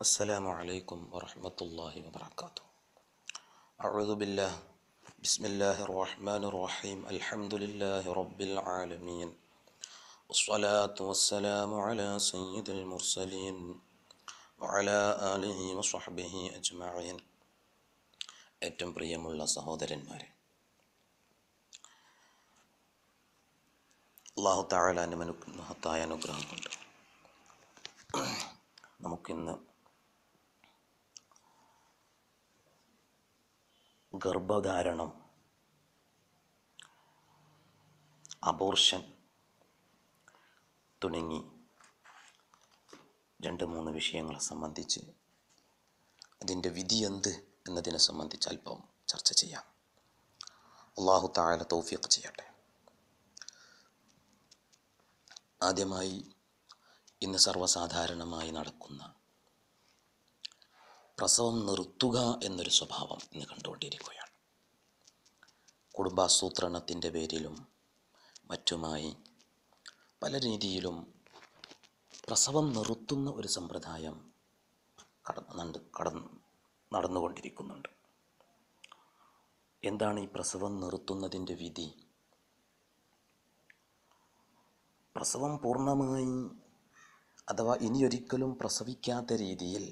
السلام عليكم ورحمة الله وبركاته. أعوذ بالله. بسم الله الرحمن الرحيم. الحمد لله رب العالمين، والصلاة والسلام على سيد المرسلين وعلى آله وصحبه أجمعين. ഏറ്റവും പ്രിയമുള്ള സഹോദരന്മാരെ, അല്ലാഹു തആലാന്റെ മഹത്തായ അനുഗ്രഹം കൊണ്ട് നമുക്കിന്ന് ഗർഭധാരണം, അബോർഷൻ തുടങ്ങി 2-3 വിഷയങ്ങളെ സംബന്ധിച്ച്, അതിൻ്റെ വിധി എന്ത് എന്നതിനെ സംബന്ധിച്ച് അല്പം ചർച്ച ചെയ്യാം. അല്ലാഹു തആല തൗഫീഖ് ചെയ്യട്ടെ. ആദ്യമായി, ഇന്ന് സർവ്വസാധാരണമായി നടക്കുന്ന പ്രസവം നിർത്തുക എന്നൊരു സ്വഭാവം ഇന്ന് കണ്ടുകൊണ്ടിരിക്കുകയാണ്. കുടുംബാസൂത്രണത്തിൻ്റെ പേരിലും മറ്റുമായി പല രീതിയിലും പ്രസവം നിർത്തുന്ന ഒരു സമ്പ്രദായം നടന്നുകൊണ്ടിരിക്കുന്നുണ്ട്. എന്താണ് ഈ പ്രസവം നിർത്തുന്നതിൻ്റെ വിധി? പ്രസവം പൂർണ്ണമായി അഥവാ ഇനിയൊരിക്കലും പ്രസവിക്കാത്ത രീതിയിൽ,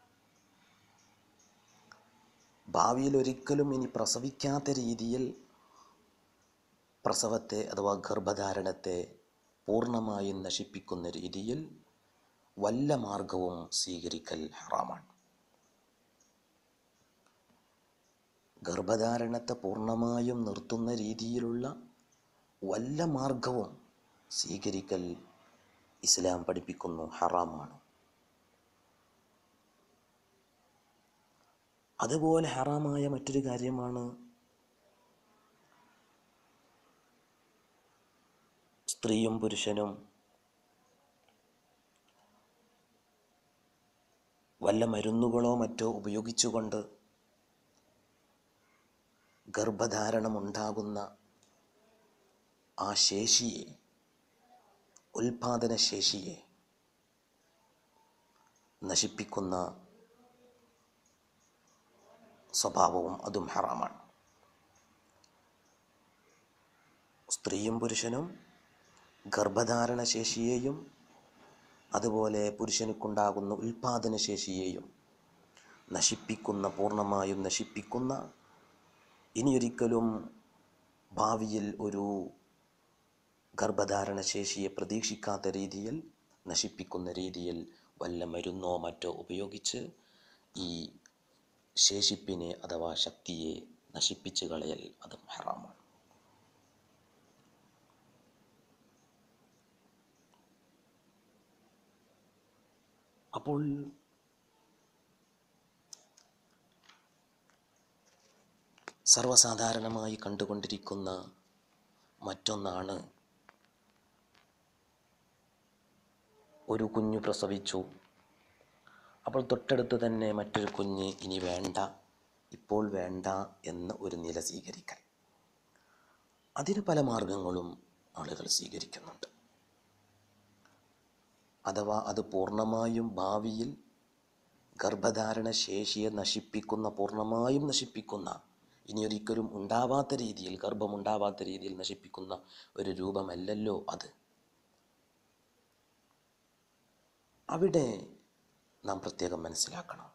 ഭാവിയിൽ ഒരിക്കലും ഇനി പ്രസവിക്കാത്ത രീതിയിൽ പ്രസവത്തെ അഥവാ ഗർഭധാരണത്തെ പൂർണ്ണമായും നശിപ്പിക്കുന്ന രീതിയിൽ വല്ല മാർഗവും സ്വീകരിക്കൽ ഹറാമാണ്. ഗർഭധാരണത്തെ പൂർണ്ണമായും നിർത്തുന്ന രീതിയിലുള്ള വല്ല മാർഗവും സ്വീകരിക്കൽ ഇസ്ലാം പഠിപ്പിക്കുന്നു, ഹറാമാണ്. അതുപോലെ ഹറാമായ മറ്റൊരു കാര്യമാണ് സ്ത്രീയും പുരുഷനും വല്ല മരുന്നുകളോ മറ്റോ ഉപയോഗിച്ചുകൊണ്ട് ഗർഭധാരണമുണ്ടാകുന്ന ആ ശേഷിയെ, ഉൽപാദന ശേഷിയെ നശിപ്പിക്കുന്ന സ്വഭാവവും അതും ഹറാമാണ്. സ്ത്രീയും പുരുഷനും ഗർഭധാരണ ശേഷിയെയും അതുപോലെ പുരുഷനുക്കുണ്ടാകുന്ന ഉൽപാദന ശേഷിയെയും പൂർണ്ണമായും നശിപ്പിക്കുന്ന, ഇനിയൊരിക്കലും ഭാവിയിൽ ഒരു ഗർഭധാരണ ശേഷിയെ പ്രതീക്ഷിക്കാത്ത രീതിയിൽ നശിപ്പിക്കുന്ന രീതിയിൽ വല്ല മരുന്നോ മറ്റോ ഉപയോഗിച്ച് ഈ ശേഷിപ്പിനെ അഥവാ ശക്തിയെ നശിപ്പിച്ചു കളയൽ അതും ഹറാമാണ്. അപ്പോൾ സർവ്വസാധാരണമായി കണ്ടുകൊണ്ടിരിക്കുന്ന മറ്റൊന്നാണ്, ഒരു കുഞ്ഞു പ്രസവിച്ചു, അപ്പോൾ തൊട്ടടുത്ത് തന്നെ മറ്റൊരു കുഞ്ഞ് ഇനി വേണ്ട, ഇപ്പോൾ വേണ്ട എന്ന ഒരു നില സ്വീകരിക്കൽ. അതിന് പല മാർഗങ്ങളും ആളുകൾ സ്വീകരിക്കുന്നുണ്ട്. അഥവാ അത് പൂർണ്ണമായും ഭാവിയിൽ ഗർഭധാരണ ശേഷിയെ പൂർണ്ണമായും നശിപ്പിക്കുന്ന, ഇനിയൊരിക്കലും ഉണ്ടാവാത്ത രീതിയിൽ, ഗർഭമുണ്ടാവാത്ത രീതിയിൽ നശിപ്പിക്കുന്ന ഒരു രൂപമല്ലല്ലോ അത്. അവിടെ നാം പ്രത്യേകം മനസ്സിലാക്കണം,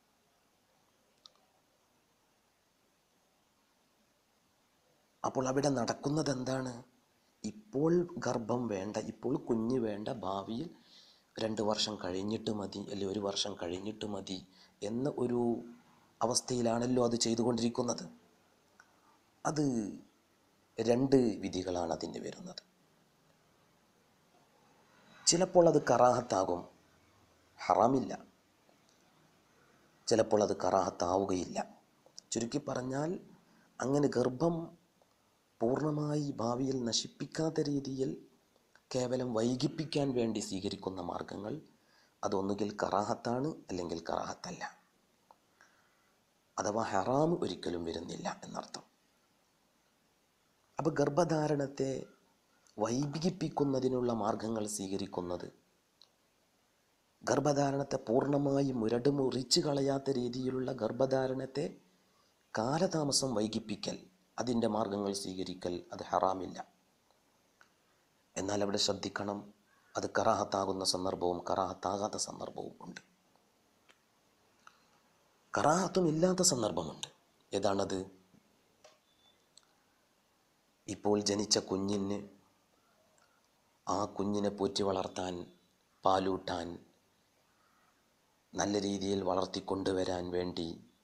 അപ്പോൾ അവിടെ നടക്കുന്നത് എന്താണ്? ഇപ്പോൾ ഗർഭം വേണ്ട, ഇപ്പോൾ കുഞ്ഞ് വേണ്ട, ഭാവിയിൽ 2 വർഷം കഴിഞ്ഞിട്ട് മതി, അല്ലെങ്കിൽ 1 വർഷം കഴിഞ്ഞിട്ട് മതി എന്ന ഒരു അവസ്ഥയിലാണല്ലോ അത് ചെയ്തുകൊണ്ടിരിക്കുന്നത്. അത് 2 വിധികളാണ് അതിന് വരുന്നത്. ചിലപ്പോൾ അത് കറാഹത്താകും, ഹറാമില്ല. ചിലപ്പോൾ അത് കറാഹത്താവുകയില്ല. ചുരുക്കി പറഞ്ഞാൽ, അങ്ങനെ ഗർഭം പൂർണ്ണമായി ഭാവിയിൽ നശിപ്പിക്കാത്ത രീതിയിൽ കേവലം വൈകിപ്പിക്കാൻ വേണ്ടി സ്വീകരിക്കുന്ന മാർഗങ്ങൾ അതൊന്നുകിൽ കറാഹത്താണ്, അല്ലെങ്കിൽ കറാഹത്തല്ല. അഥവാ ഹറാം ഒരിക്കലും വരുന്നില്ല എന്നർത്ഥം. അപ്പോൾ ഗർഭധാരണത്തെ വൈകിപ്പിക്കുന്നതിനുള്ള മാർഗങ്ങൾ സ്വീകരിക്കുന്നത് ഗർഭധാരണത്തെ പൂർണ്ണമായി മുരടിച്ച് കളയാത്ത രീതിയിലുള്ള ഗർഭധാരണത്തെ കാലതാമസം വൈകിപ്പിക്കൽ, അതിൻ്റെ മാർഗങ്ങൾ സ്വീകരിക്കൽ അത് ഹറാമില്ല. എന്നാൽ അവിടെ ശ്രദ്ധിക്കണം, അത് കറാഹത്താകുന്ന സന്ദർഭവും കറാഹത്താകാത്ത സന്ദർഭവും ഉണ്ട്. കറാഹത്തും ഇല്ലാത്ത സന്ദർഭമുണ്ട്. ഏതാണത്? ഇപ്പോൾ ജനിച്ച കുഞ്ഞിന്, ആ കുഞ്ഞിനെ പോറ്റി വളർത്താൻ, പാലൂട്ടാൻ, നല്ല രീതിയിൽ വളർത്തിക്കൊണ്ടുവരാൻ വേണ്ടി,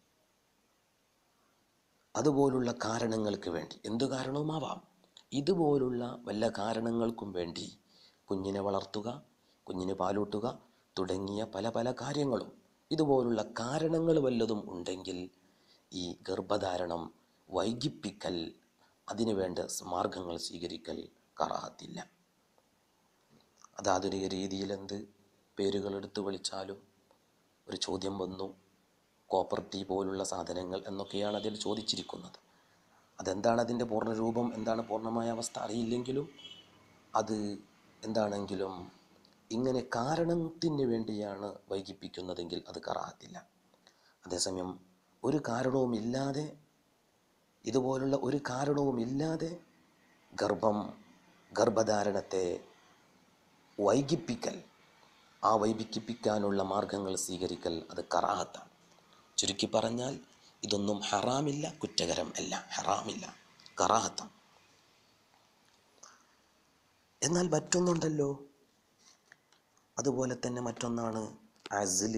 അതുപോലുള്ള കാരണങ്ങൾക്ക് വേണ്ടി, എന്തു കാരണവുമാവാം, ഇതുപോലുള്ള വല്ല കാരണങ്ങൾക്കും വേണ്ടി കുഞ്ഞിനെ വളർത്തുക, കുഞ്ഞിന് പാലൂട്ടുക തുടങ്ങിയ പല പല കാര്യങ്ങളും, ഇതുപോലുള്ള കാരണങ്ങൾ വല്ലതും ഉണ്ടെങ്കിൽ ഈ ഗർഭധാരണം വൈകിപ്പിക്കൽ, അതിനുവേണ്ട മാർഗങ്ങൾ സ്വീകരിക്കൽ കറാഹത്തില്ല. അത് ആധുനിക രീതിയിൽ എന്ത് പേരുകൾ എടുത്തു വിളിച്ചാലും ഒരു ചോദ്യം വന്നു, കോപ്പർ ടീ പോലുള്ള സാധനങ്ങൾ എന്നൊക്കെയാണ് അതിൽ ചോദിച്ചിരിക്കുന്നത്. അതെന്താണ് അതിൻ്റെ പൂർണ്ണരൂപം, എന്താണ് പൂർണ്ണമായ അവസ്ഥ അറിയില്ലെങ്കിലും അത് എന്താണെങ്കിലും ഇങ്ങനെ കാരണത്തിന് വേണ്ടിയാണ് വൈകിപ്പിക്കുന്നതെങ്കിൽ അത് കറാഹത്തില്ല. അതേസമയം ഒരു കാരണവുമില്ലാതെ, ഇതുപോലുള്ള ഒരു കാരണവുമില്ലാതെ ഗർഭധാരണത്തെ വൈകിപ്പിക്കൽ, ആ വൈകിപ്പിക്കാനുള്ള മാർഗങ്ങൾ സ്വീകരിക്കൽ അത് കറാഹത്താണ്. ചുരുക്കി പറഞ്ഞാൽ ഇതൊന്നും ഹറാമില്ല, കുറ്റകരം അല്ല, ഹറാമില്ല, കറാഹത്താണ്. എന്നാൽ മറ്റൊന്നുണ്ടല്ലോ, അതുപോലെ തന്നെ മറ്റൊന്നാണ് അസ്ല്.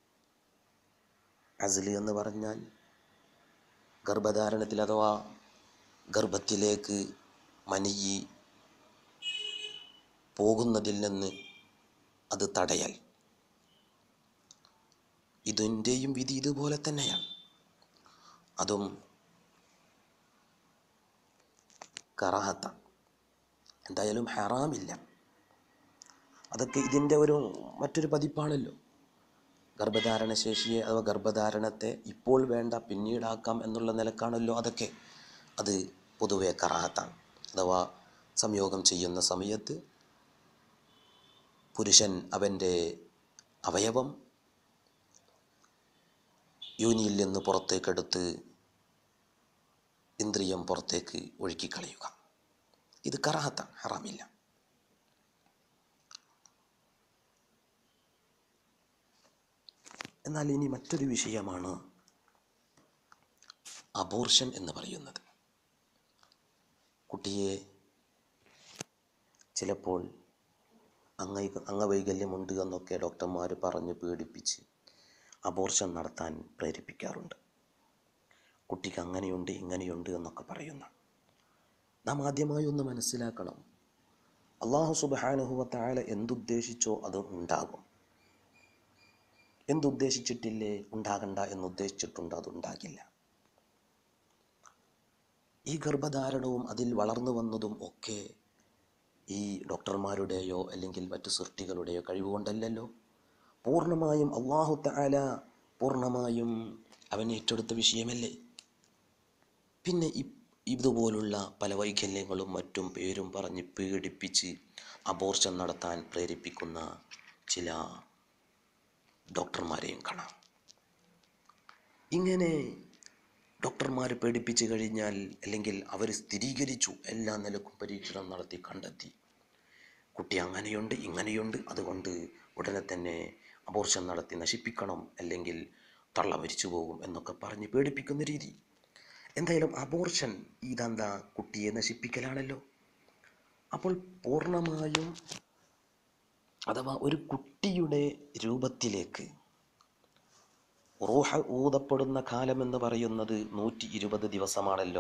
അസ്ല് എന്ന് പറഞ്ഞാൽ ഗർഭധാരണത്തിൽ അഥവാ ഗർഭത്തിലേക്ക് മനിയ് പോകുന്നതിൽ നിന്ന് അത് തടയൽ. ഇതിൻ്റെയും വിധി ഇതുപോലെ തന്നെയാണ്. അതും കറാഹത്താണ്, എന്തായാലും ഹറാമില്ല. അതൊക്കെ ഇതിൻ്റെ മറ്റൊരു പതിപ്പാണല്ലോ. ഗർഭധാരണ ശേഷിയെ അഥവാ ഗർഭധാരണത്തെ ഇപ്പോൾ വേണ്ട പിന്നീടാക്കാം എന്നുള്ള നിലക്കാണല്ലോ അതൊക്കെ. അത് പൊതുവെ കറാഹത്താണ്. അഥവാ സംയോഗം ചെയ്യുന്ന സമയത്ത് പുരുഷൻ അവൻ്റെ അവയവം യോനിയിൽ നിന്ന് പുറത്തേക്കെടുത്ത് ഇന്ദ്രിയം പുറത്തേക്ക് ഒഴുക്കിക്കളയുക, ഇത് കറാഹത്താണ്, ഹറാമില്ല. എന്നാൽ ഇനി മറ്റൊരു വിഷയമാണ് അബോർഷൻ എന്ന് പറയുന്നത്. കുട്ടിയെ ചിലപ്പോൾ അംഗവൈകല്യമുണ്ട് എന്നൊക്കെ ഡോക്ടർമാർ പറഞ്ഞ് പേടിപ്പിച്ച് അബോർഷൻ നടത്താൻ പ്രേരിപ്പിക്കാറുണ്ട്. കുട്ടിക്ക് അങ്ങനെയുണ്ട് ഇങ്ങനെയുണ്ട് എന്നൊക്കെ പറയുന്ന. നാം ആദ്യമായി ഒന്ന് മനസ്സിലാക്കണം, അല്ലാഹു സുബ്ഹാനഹു വ തആല എന്തുദ്ദേശിച്ചോ അത് ഉണ്ടാകും. എന്തുദ്ദേശിച്ചിട്ടില്ലേ, ഉണ്ടാകണ്ട എന്നുദ്ദേശിച്ചിട്ടുണ്ട്, അതുണ്ടാകില്ല. ഈ ഗർഭധാരണവും അതിൽ വളർന്നു വന്നതും ഒക്കെ ഈ ഡോക്ടർമാരുടെയോ അല്ലെങ്കിൽ മറ്റു സൃഷ്ടികളുടെയോ കഴിവുകൊണ്ടല്ലല്ലോ. പൂർണ്ണമായും അല്ലാഹു തആല പൂർണ്ണമായും അവൻ ഏറ്റെടുത്ത വിഷയമല്ലേ. പിന്നെ ഇതുപോലുള്ള പല വൈകല്യങ്ങളും മറ്റും പേരും പറഞ്ഞ് പീഡിപ്പിച്ച് അബോർഷൻ നടത്താൻ പ്രേരിപ്പിക്കുന്ന ചില ഡോക്ടർമാരെയും കാണാം. ഇങ്ങനെ ഡോക്ടർമാർ പേടിപ്പിച്ചു കഴിഞ്ഞാൽ, അല്ലെങ്കിൽ അവർ സ്ഥിരീകരിച്ചു, എല്ലാ നിലക്കും പരീക്ഷണം നടത്തി കണ്ടെത്തി കുട്ടി അങ്ങനെയുണ്ട് ഇങ്ങനെയുണ്ട്, അതുകൊണ്ട് ഉടനെ തന്നെ അബോർഷൻ നടത്തി നശിപ്പിക്കണം, അല്ലെങ്കിൽ തള്ള മരിച്ചു പോകും എന്നൊക്കെ പറഞ്ഞ് പേടിപ്പിക്കുന്ന രീതി. എന്തായാലും അബോർഷൻ ഇതെന്താ, കുട്ടിയെ നശിപ്പിക്കലാണല്ലോ. അപ്പോൾ പൂർണ്ണമായും അഥവാ ഒരു കുട്ടിയുടെ രൂപത്തിലേക്ക് റൂഹ് ഊതപ്പെടുന്ന കാലമെന്ന് പറയുന്നത് 120 ദിവസമാണല്ലോ.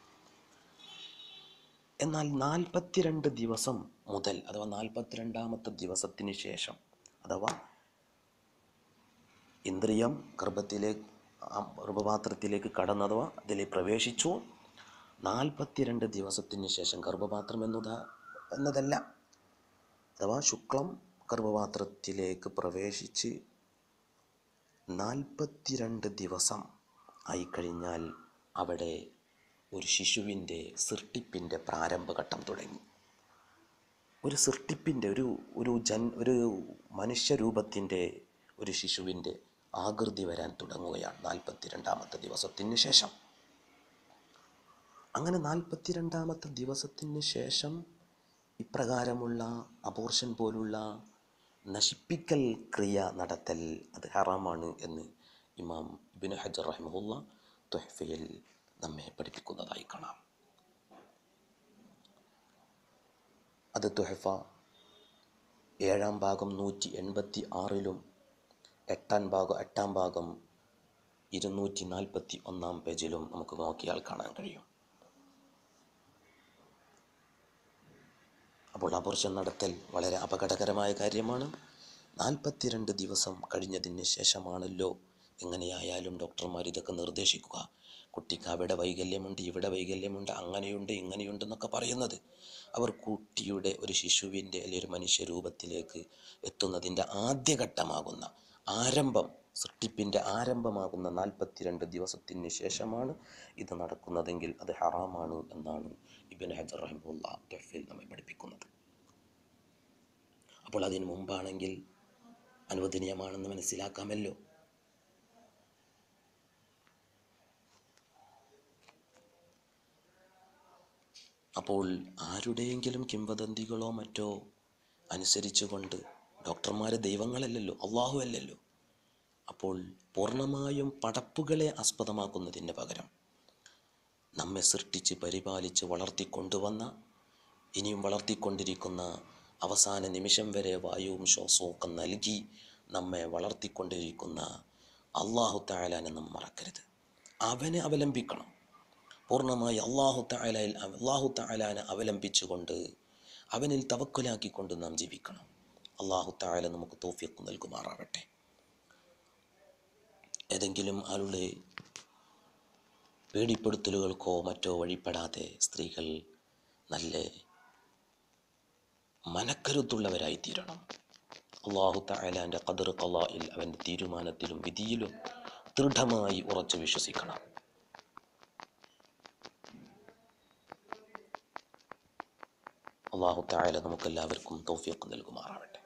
എന്നാൽ 42 ദിവസം മുതൽ അഥവാ 42ാമത്തെ ദിവസത്തിന് ശേഷം, അഥവാ ഇന്ദ്രിയം ഗർഭപാത്രത്തിലേക്ക് കടന്നതോ അതിൽ പ്രവേശിച്ചു, 42 ദിവസത്തിന് ശേഷം, ഗർഭപാത്രം എന്നതല്ല, അഥവാ ശുക്ലം ഗർഭപാത്രത്തിലേക്ക് പ്രവേശിച്ച് 42 ദിവസം ആയിക്കഴിഞ്ഞാൽ അവിടെ ഒരു ശിശുവിൻ്റെ സൃഷ്ടിപ്പിൻ്റെ പ്രാരംഭഘട്ടം തുടങ്ങി. ഒരു സൃഷ്ടിപ്പിൻ്റെ ഒരു മനുഷ്യരൂപത്തിൻ്റെ ഒരു ശിശുവിൻ്റെ ആകൃതി വരാൻ തുടങ്ങുകയാണ് 42-ാമത്തെ ദിവസത്തിന് ശേഷം. അങ്ങനെ 42-ാമത്തെ ദിവസത്തിന് ശേഷം ഇപ്രകാരമുള്ള അബോർഷൻ പോലുള്ള നശിപ്പിക്കൽ ക്രിയ നടത്തൽ അത് ഹറാമാണ് എന്ന് ഇമാം ഇബ്നു ഹജർ റഹിമഹുല്ലാ തുഹ്ഫയിൽ നമ്മെ പഠിപ്പിക്കുന്നതായി കാണാം. അത് തുഹ്ഫ 7-ാം ഭാഗം 186-ലും 8-ാം ഭാഗം 241-ാം പേജിലും നമുക്ക് നോക്കിയാൽ കാണാൻ കഴിയും. അപ്പോൾ അബോർഷൻ നടത്തൽ വളരെ അപകടകരമായ കാര്യമാണ്. 42 ദിവസം കഴിഞ്ഞതിന് ശേഷമാണല്ലോ എങ്ങനെയായാലും ഡോക്ടർമാർ ഇതൊക്കെ നിർദ്ദേശിക്കുക. കുട്ടിക്ക് അവിടെ വൈകല്യമുണ്ട്, ഇവിടെ വൈകല്യമുണ്ട്, അങ്ങനെയുണ്ട്, ഇങ്ങനെയുണ്ട് എന്നൊക്കെ പറയുന്നത്. അവർ കുട്ടിയുടെ ഒരു ശിശുവിൻ്റെ അല്ലെങ്കിൽ ഒരു മനുഷ്യരൂപത്തിലേക്ക് എത്തുന്നതിൻ്റെ ആദ്യഘട്ടമാകുന്ന സൃഷ്ടിപ്പിൻ്റെ ആരംഭമാകുന്ന 42 ദിവസത്തിന് ശേഷമാണ് ഇത് നടക്കുന്നതെങ്കിൽ അത് ഹറാമാണ് എന്നാണ് ഇബ്നു ഹജർ റഹിമഹുല്ലാ തുഹ്ഫയിൽ നമ്മെ പഠിപ്പിക്കുന്നത്. അപ്പോൾ അതിന് മുമ്പാണെങ്കിൽ അനുവദനീയമാണെന്ന് മനസ്സിലാക്കാമല്ലോ. അപ്പോൾ ആരുടെയെങ്കിലും കിംവദന്തികളോ മറ്റോ അനുസരിച്ചുകൊണ്ട്, ഡോക്ടർമാരെ ദൈവങ്ങളല്ലല്ലോ, അള്ളാഹു അല്ലല്ലോ. അപ്പോൾ പൂർണ്ണമായും പടപ്പുകളെ ആസ്പദമാക്കുന്നതിന് പകരം നമ്മെ സൃഷ്ടിച്ച് പരിപാലിച്ച് വളർത്തിക്കൊണ്ടുവന്ന, ഇനിയും വളർത്തിക്കൊണ്ടിരിക്കുന്ന, അവസാന നിമിഷം വരെ വായുവും ശ്വാസവും ഒക്കെ നൽകി നമ്മെ വളർത്തിക്കൊണ്ടിരിക്കുന്ന അല്ലാഹു തആലാനെ നാം മറക്കരുത്. അവനെ അവലംബിക്കണം. പൂർണ്ണമായി അല്ലാഹു തആലാനെ അവലംബിച്ചുകൊണ്ട് അവനിൽ തവക്കുലാക്കിക്കൊണ്ട് നാം ജീവിക്കണം. അല്ലാഹു തആല നമുക്ക് തൗഫീഖ് നൽകുമാറാവട്ടെ. ഏതെങ്കിലും ആളുടെ പേടിപ്പെടുത്തലുകൾക്കോ മറ്റോ വഴിപ്പെടാതെ സ്ത്രീകൾ നല്ല മനക്കരുത്തുള്ളവരായി തീരണം. അല്ലാഹു തആലാന്റെ ഖദർ ഖളാഇൽ, അവൻ്റെ തീരുമാനത്തിലും വിധിയിലും ദൃഢമായി ഉറച്ചു വിശ്വസിക്കണം. അല്ലാഹു തആല നമുക്കെല്ലാവർക്കും തൗഫീഖ് നൽകുമാറാവട്ടെ.